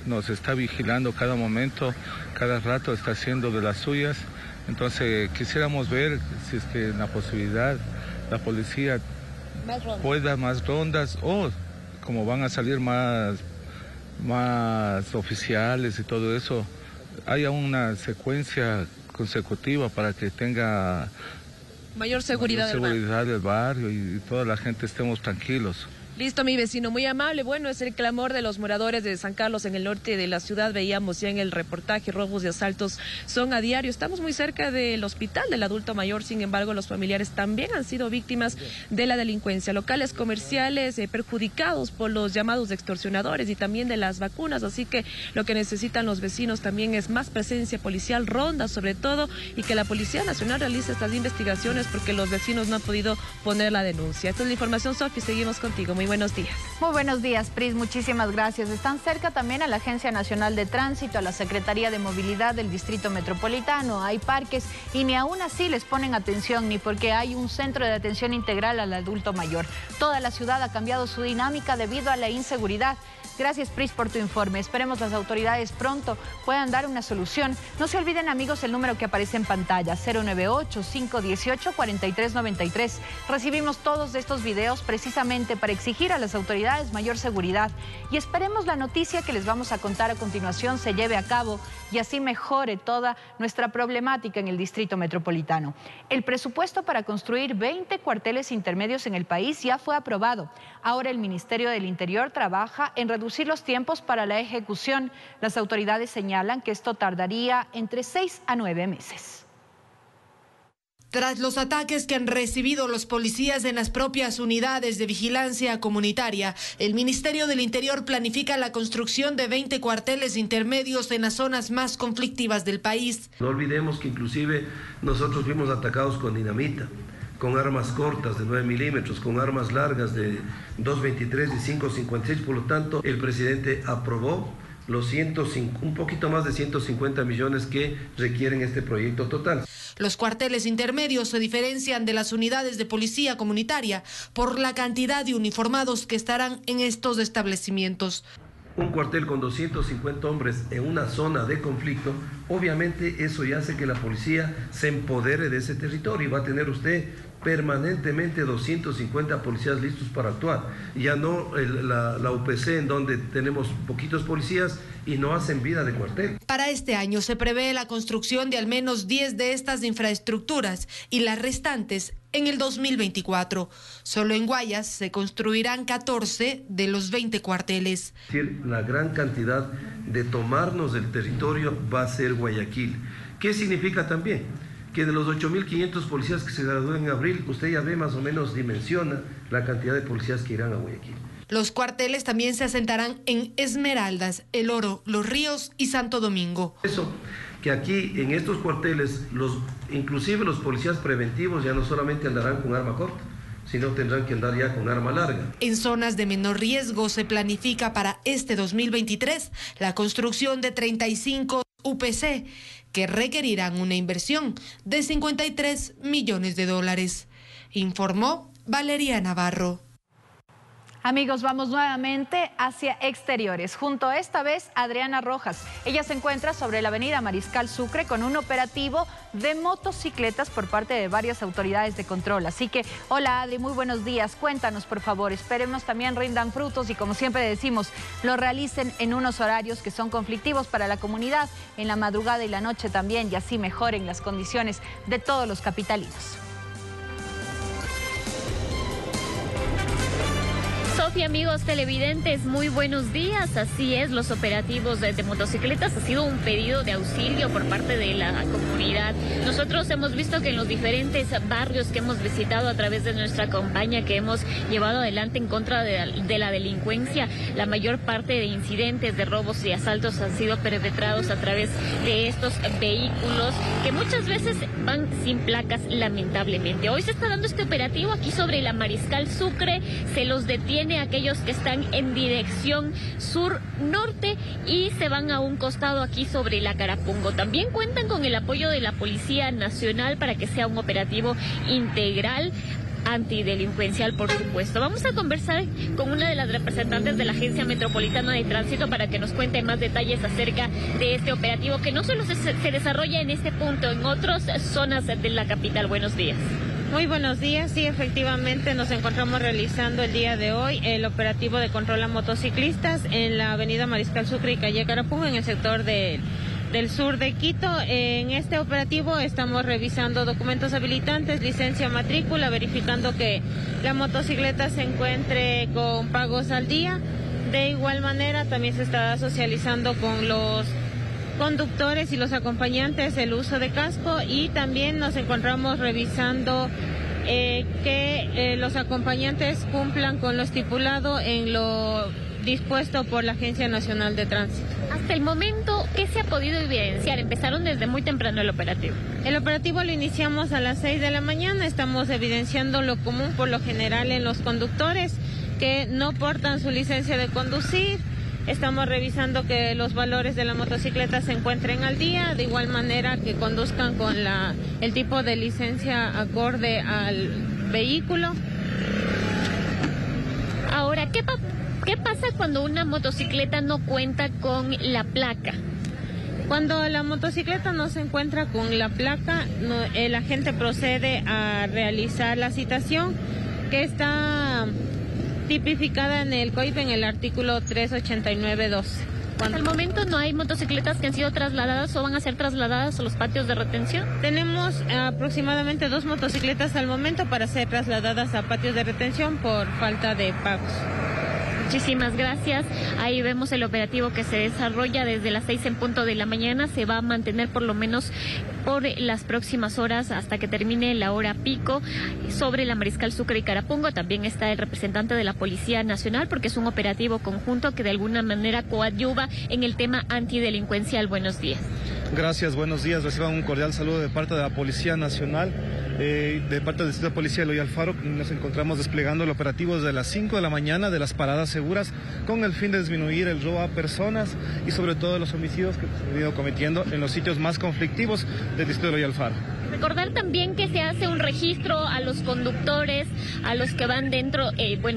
nos está vigilando cada momento, cada rato está haciendo de las suyas. Entonces quisiéramos ver si es que en la posibilidad la policía pueda más rondas o como van a salir más oficiales y todo eso, haya una secuencia consecutiva para que tenga mayor seguridad del barrio y toda la gente estemos tranquilos. Listo, mi vecino, muy amable. Bueno, es el clamor de los moradores de San Carlos en el norte de la ciudad. Veíamos ya en el reportaje, robos y asaltos son a diario. Estamos muy cerca del hospital del adulto mayor, sin embargo, los familiares también han sido víctimas de la delincuencia. Locales comerciales perjudicados por los llamados extorsionadores y también de las vacunas. Así que lo que necesitan los vecinos también es más presencia policial, rondas sobre todo, y que la Policía Nacional realice estas investigaciones porque los vecinos no han podido poner la denuncia. Esta es la información, Sofi. Seguimos contigo. Muy buenos días. Muy buenos días, Pris. Muchísimas gracias. Están cerca también a la Agencia Nacional de Tránsito, a la Secretaría de Movilidad del Distrito Metropolitano. Hay parques y ni aún así les ponen atención, ni porque hay un centro de atención integral al adulto mayor. Toda la ciudad ha cambiado su dinámica debido a la inseguridad. Gracias, Pris, por tu informe. Esperemos las autoridades pronto puedan dar una solución. No se olviden, amigos, el número que aparece en pantalla, 098-518-4393. Recibimos todos estos videos precisamente para exigir a las autoridades mayor seguridad y esperemos la noticia que les vamos a contar a continuación se lleve a cabo y así mejore toda nuestra problemática en el Distrito Metropolitano. El presupuesto para construir 20 cuarteles intermedios en el país ya fue aprobado. Ahora el Ministerio del Interior trabaja en reducir los tiempos para la ejecución. Las autoridades señalan que esto tardaría entre 6 a 9 meses. Tras los ataques que han recibido los policías en las propias unidades de vigilancia comunitaria, el Ministerio del Interior planifica la construcción de 20 cuarteles intermedios en las zonas más conflictivas del país. No olvidemos que inclusive nosotros fuimos atacados con dinamita, con armas cortas de 9 milímetros, con armas largas de 2.23 y 5.56, por lo tanto el presidente aprobó los un poquito más de 150 millones que requieren este proyecto total. Los cuarteles intermedios se diferencian de las unidades de policía comunitaria por la cantidad de uniformados que estarán en estos establecimientos. Un cuartel con 250 hombres en una zona de conflicto, obviamente eso ya hace que la policía se empodere de ese territorio y va a tener usted permanentemente 250 policías listos para actuar. Ya no la UPC en donde tenemos poquitos policías y no hacen vida de cuartel. Para este año se prevé la construcción de al menos 10 de estas infraestructuras y las restantes en el 2024. Solo en Guayas se construirán 14 de los 20 cuarteles. Es decir, la gran cantidad de tomarnos del territorio va a ser Guayaquil. ¿Qué significa también? Que de los 8.500 policías que se gradúen en abril, usted ya ve más o menos dimensiona la cantidad de policías que irán a Guayaquil. Los cuarteles también se asentarán en Esmeraldas, El Oro, Los Ríos y Santo Domingo. Eso, que aquí en estos cuarteles, inclusive los policías preventivos ya no solamente andarán con arma corta, sino tendrán que andar ya con arma larga. En zonas de menor riesgo se planifica para este 2023 la construcción de 35 UPC, que requerirán una inversión de $53 millones. Informó Valeria Navarro. Amigos, vamos nuevamente hacia exteriores. Junto a esta vez Adriana Rojas. Ella se encuentra sobre la avenida Mariscal Sucre con un operativo de motocicletas por parte de varias autoridades de control. Así que, hola Adri, muy buenos días. Cuéntanos, por favor. Esperemos también rindan frutos y, como siempre decimos, lo realicen en unos horarios que son conflictivos para la comunidad, en la madrugada y la noche también, y así mejoren las condiciones de todos los capitalinos. Sofía, amigos televidentes, muy buenos días. Así es, los operativos de motocicletas ha sido un pedido de auxilio por parte de la comunidad. Nosotros hemos visto que en los diferentes barrios que hemos visitado a través de nuestra campaña que hemos llevado adelante en contra de la delincuencia, la mayor parte de incidentes de robos y asaltos han sido perpetrados a través de estos vehículos que muchas veces van sin placas, lamentablemente. Hoy se está dando este operativo aquí sobre la Mariscal Sucre. Se los detiene a aquellos que están en dirección sur-norte y se van a un costado aquí sobre la Carapungo. También cuentan con el apoyo de la Policía Nacional para que sea un operativo integral. antidelincuencial, por supuesto. Vamos a conversar con una de las representantes de la Agencia Metropolitana de Tránsito para que nos cuente más detalles acerca de este operativo que no solo se desarrolla en este punto, en otras zonas de la capital. Buenos días. Muy buenos días. Sí, efectivamente nos encontramos realizando el día de hoy el operativo de control a motociclistas en la avenida Mariscal Sucre y calle Carapungo, en el sector del sur de Quito. En este operativo estamos revisando documentos habilitantes, licencia, matrícula, verificando que la motocicleta se encuentre con pagos al día. De igual manera también se está socializando con los conductores y los acompañantes el uso de casco, y también nos encontramos revisando que los acompañantes cumplan con lo estipulado en lo dispuesto por la Agencia Nacional de Tránsito. Hasta el momento, ¿qué se ha podido evidenciar? Empezaron desde muy temprano el operativo. El operativo lo iniciamos a las 6 de la mañana. Estamos evidenciando lo común por lo general en los conductores que no portan su licencia de conducir. Estamos revisando que los valores de la motocicleta se encuentren al día, de igual manera que conduzcan con el tipo de licencia acorde al vehículo. Ahora, ¿qué pasa cuando una motocicleta no cuenta con la placa? Cuando la motocicleta no se encuentra con la placa, el agente procede a realizar la citación, que está tipificada en el COIP en el artículo 389.12. Hasta el momento no hay motocicletas que han sido trasladadas o van a ser trasladadas a los patios de retención. Tenemos aproximadamente 2 motocicletas al momento para ser trasladadas a patios de retención por falta de pagos. Muchísimas gracias. Ahí vemos el operativo que se desarrolla desde las 6 en punto de la mañana. Se va a mantener por lo menos por las próximas horas hasta que termine la hora pico sobre la Mariscal Sucre y Carapungo. También está el representante de la Policía Nacional, porque es un operativo conjunto que de alguna manera coadyuva en el tema antidelincuencial. Buenos días. Gracias, buenos días. Reciban un cordial saludo de parte de la Policía Nacional. De parte del Distrito de Policía de Eloy Alfaro, nos encontramos desplegando el operativo desde las 5 de la mañana de las paradas seguras, con el fin de disminuir el robo a personas y sobre todo los homicidios que se han venido cometiendo en los sitios más conflictivos del Distrito de Eloy Alfaro. Recordar también que se hace un registro a los conductores, a los que van dentro,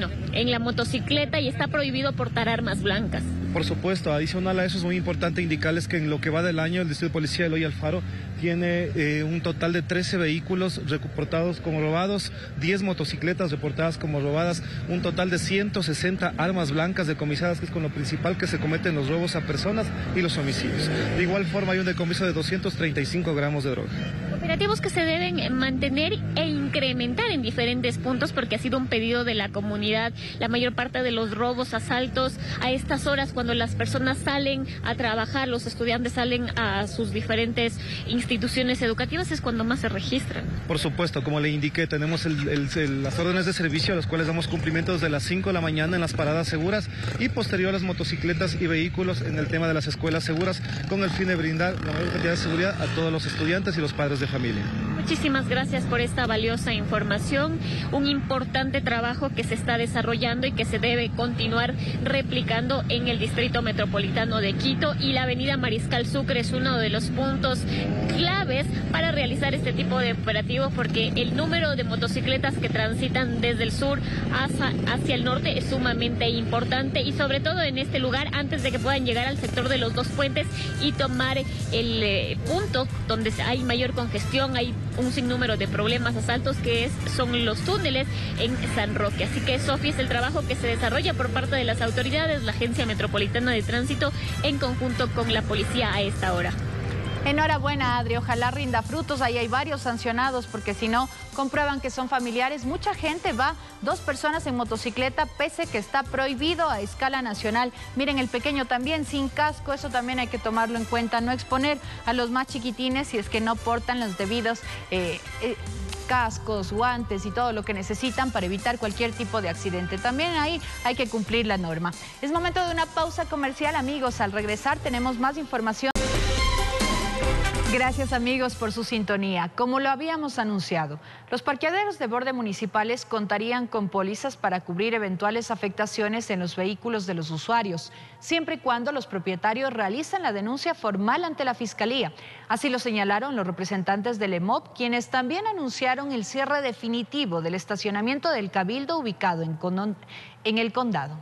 en la motocicleta, y está prohibido portar armas blancas. Por supuesto, adicional a eso es muy importante indicarles que en lo que va del año el Distrito de Policía de Eloy Alfaro tiene un total de 13 vehículos reportados como robados, 10 motocicletas reportadas como robadas, un total de 160 armas blancas decomisadas, que es con lo principal que se cometen los robos a personas y los homicidios. De igual forma hay un decomiso de 235 gramos de droga. Operativos que se deben mantener e incrementar en diferentes puntos, porque ha sido un pedido de la comunidad. La mayor parte de los robos, asaltos a estas horas, cuando las personas salen a trabajar, los estudiantes salen a sus diferentes instituciones educativas, es cuando más se registran. Por supuesto, como le indiqué, tenemos las órdenes de servicio a las cuales damos cumplimiento desde las 5 de la mañana en las paradas seguras, y posterior a las motocicletas y vehículos en el tema de las escuelas seguras, con el fin de brindar la mayor cantidad de seguridad a todos los estudiantes y los padres de familia. Muchísimas gracias por esta valiosa información, un importante trabajo que se está desarrollando y que se debe continuar replicando en el Distrito Metropolitano de Quito, y la avenida Mariscal Sucre es uno de los puntos claves para realizar este tipo de operativos, porque el número de motocicletas que transitan desde el sur hacia el norte es sumamente importante, y sobre todo en este lugar, antes de que puedan llegar al sector de los Dos Puentes y tomar el punto donde hay mayor congestión, hay un sinnúmero de problemas, asaltos, son los túneles en San Roque. Así que, Sofía, es el trabajo que se desarrolla por parte de las autoridades, la Agencia Metropolitana de Tránsito, en conjunto con la policía a esta hora. Enhorabuena, Adri, ojalá rinda frutos. Ahí hay varios sancionados, porque si no comprueban que son familiares. Mucha gente va, 2 personas en motocicleta, pese que está prohibido a escala nacional. Miren, el pequeño también sin casco, eso también hay que tomarlo en cuenta. No exponer a los más chiquitines si es que no portan los debidos cascos, guantes y todo lo que necesitan para evitar cualquier tipo de accidente. También ahí hay que cumplir la norma. Es momento de una pausa comercial, amigos. Al regresar tenemos más información. Gracias amigos por su sintonía. Como lo habíamos anunciado, los parqueaderos de borde municipales contarían con pólizas para cubrir eventuales afectaciones en los vehículos de los usuarios, siempre y cuando los propietarios realicen la denuncia formal ante la Fiscalía. Así lo señalaron los representantes del EMOP, quienes también anunciaron el cierre definitivo del estacionamiento del Cabildo ubicado en el condado.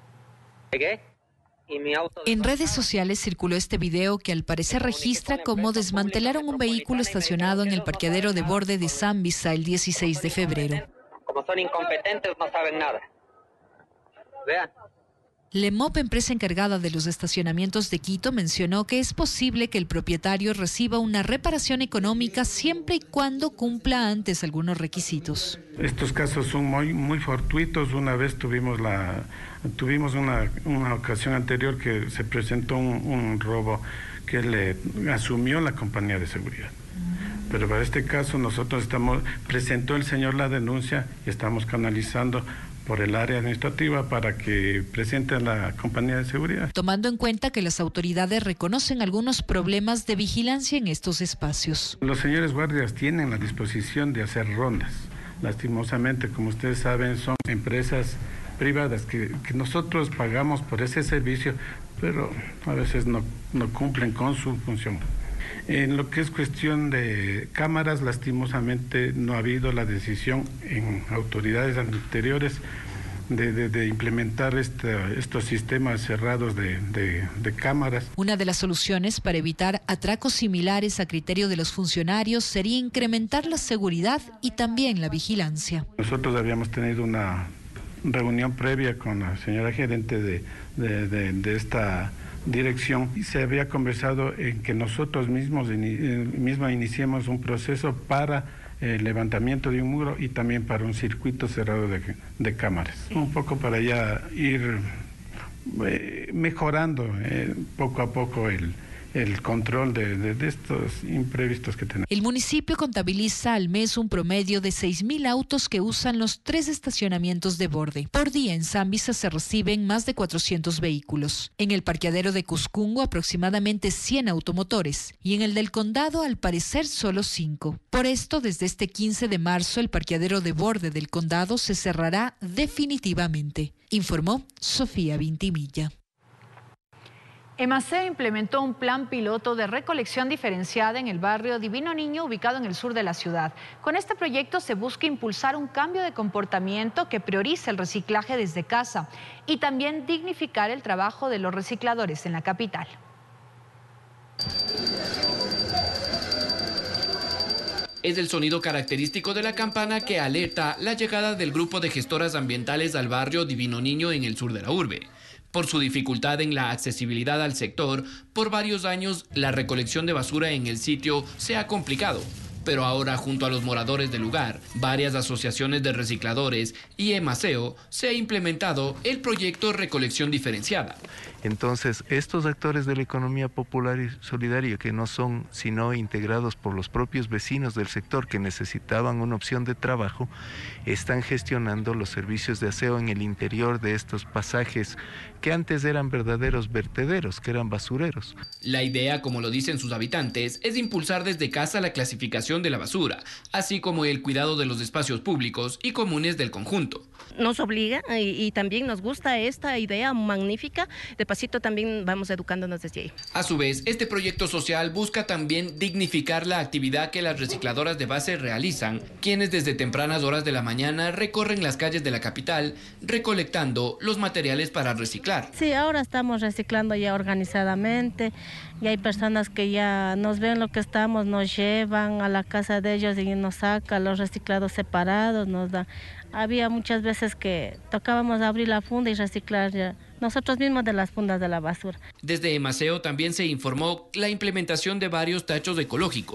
En redes sociales circuló este video que al parecer registra cómo desmantelaron un vehículo estacionado en el parqueadero de borde de Zambisa el 16 de febrero. Como son incompetentes, no saben nada. Vean. LEMOP, empresa encargada de los estacionamientos de Quito, mencionó que es posible que el propietario reciba una reparación económica siempre y cuando cumpla antes algunos requisitos. Estos casos son muy fortuitos. Una vez tuvimos una ocasión anterior que se presentó un robo que le asumió la compañía de seguridad. Pero para este caso nosotros presentó el señor la denuncia y estamos canalizando por el área administrativa para que presente a la compañía de seguridad. Tomando en cuenta que las autoridades reconocen algunos problemas de vigilancia en estos espacios. Los señores guardias tienen la disposición de hacer rondas. Lastimosamente, como ustedes saben, son empresas privadas que nosotros pagamos por ese servicio, pero a veces no cumplen con su función. En lo que es cuestión de cámaras, lastimosamente no ha habido la decisión en autoridades anteriores de implementar estos sistemas cerrados de cámaras. Una de las soluciones para evitar atracos similares a criterio de los funcionarios sería incrementar la seguridad y también la vigilancia. Nosotros habíamos tenido una reunión previa con la señora gerente de esta dirección y se había conversado en que nosotros mismos iniciemos un proceso para el levantamiento de un muro y también para un circuito cerrado de cámaras. Un poco para ya ir mejorando poco a poco el control de estos imprevistos que tenemos. El municipio contabiliza al mes un promedio de 6.000 autos que usan los 3 estacionamientos de borde. Por día en Zambisa se reciben más de 400 vehículos. En el parqueadero de Cuscungo aproximadamente 100 automotores y en el del condado al parecer solo 5. Por esto, desde este 15 de marzo el parqueadero de borde del condado se cerrará definitivamente, informó Sofía Vintimilla. EMASEO implementó un plan piloto de recolección diferenciada en el barrio Divino Niño, ubicado en el sur de la ciudad. Con este proyecto se busca impulsar un cambio de comportamiento que priorice el reciclaje desde casa y también dignificar el trabajo de los recicladores en la capital. Es el sonido característico de la campana que alerta la llegada del grupo de gestoras ambientales al barrio Divino Niño en el sur de la urbe. Por su dificultad en la accesibilidad al sector, por varios años la recolección de basura en el sitio se ha complicado. Pero ahora, junto a los moradores del lugar, varias asociaciones de recicladores y EMASEO, se ha implementado el proyecto Recolección Diferenciada. Entonces, estos actores de la economía popular y solidaria, que no son sino integrados por los propios vecinos del sector que necesitaban una opción de trabajo, están gestionando los servicios de aseo en el interior de estos pasajes que antes eran verdaderos vertederos, que eran basureros. La idea, como lo dicen sus habitantes, es impulsar desde casa la clasificación de la basura, así como el cuidado de los espacios públicos y comunes del conjunto. Nos obliga y también nos gusta esta idea magnífica. De pasito también vamos educándonos desde ahí. A su vez, este proyecto social busca también dignificar la actividad que las recicladoras de base realizan, quienes desde tempranas horas de la mañana recorren las calles de la capital recolectando los materiales para reciclar. Sí, ahora estamos reciclando ya organizadamente y hay personas que ya nos ven lo que estamos, nos llevan a la casa de ellos y nos sacan los reciclados separados, nos dan. Había muchas veces que tocábamos abrir la funda y reciclar ya nosotros mismos de las fundas de la basura. Desde EMASEO también se informó la implementación de varios tachos ecológicos.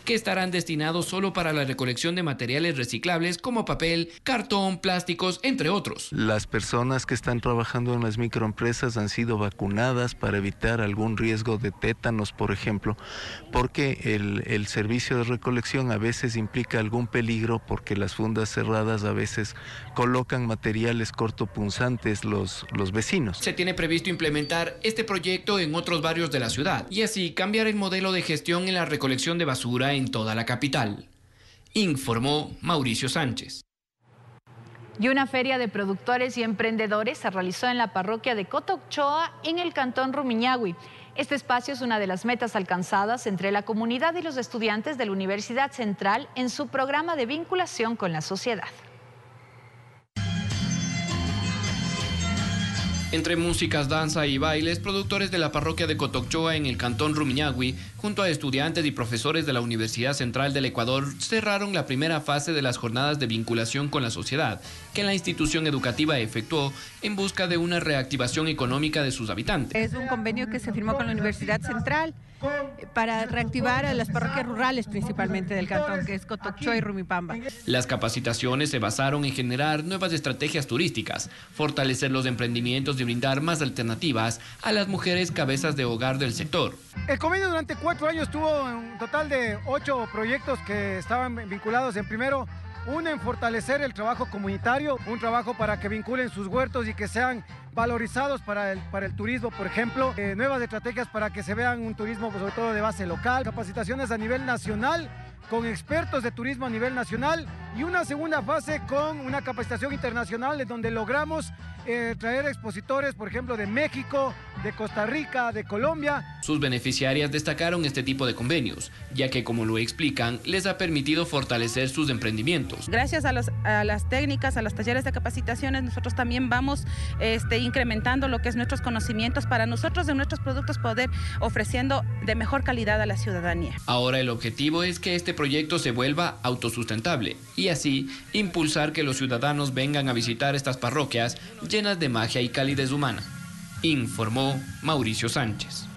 que estarán destinados solo para la recolección de materiales reciclables como papel, cartón, plásticos, entre otros. Las personas que están trabajando en las microempresas han sido vacunadas para evitar algún riesgo de tétanos, por ejemplo, porque el servicio de recolección a veces implica algún peligro porque las fundas cerradas a veces colocan materiales cortopunzantes los vecinos. Se tiene previsto implementar este proyecto en otros barrios de la ciudad y así cambiar el modelo de gestión en la recolección de basura en toda la capital, informó Mauricio Sánchez. Y una feria de productores y emprendedores se realizó en la parroquia de Cotocchoa, en el cantón Rumiñahui. Este espacio es una de las metas alcanzadas entre la comunidad y los estudiantes de la Universidad Central en su programa de vinculación con la sociedad. Entre músicas, danza y bailes, productores de la parroquia de Cotocchoa en el cantón Rumiñahui, junto a estudiantes y profesores de la Universidad Central del Ecuador, cerraron la primera fase de las jornadas de vinculación con la sociedad que la institución educativa efectuó en busca de una reactivación económica de sus habitantes. Es un convenio que se firmó con la Universidad Central para reactivar a las parroquias rurales principalmente del cantón, que es Cotocchoa y Rumipamba. Las capacitaciones se basaron en generar nuevas estrategias turísticas, fortalecer los emprendimientos y brindar más alternativas a las mujeres cabezas de hogar del sector. El convenio durante 4 años tuvo un total de 8 proyectos que estaban vinculados en primero, uno en fortalecer el trabajo comunitario, un trabajo para que vinculen sus huertos y que sean valorizados para el turismo, por ejemplo, nuevas estrategias para que se vean un turismo sobre todo de base local, capacitaciones a nivel nacional, con expertos de turismo a nivel nacional y una segunda fase con una capacitación internacional en donde logramos traer expositores, por ejemplo, de México, de Costa Rica, de Colombia. Sus beneficiarias destacaron este tipo de convenios, ya que, como lo explican, les ha permitido fortalecer sus emprendimientos. Gracias a las técnicas, a los talleres de capacitaciones, nosotros también vamos incrementando lo que es nuestros conocimientos para nosotros de nuestros productos poder ofreciendo de mejor calidad a la ciudadanía. Ahora el objetivo es que este proyecto se vuelva autosustentable y así impulsar que los ciudadanos vengan a visitar estas parroquias llenas de magia y calidez humana, informó Mauricio Sánchez.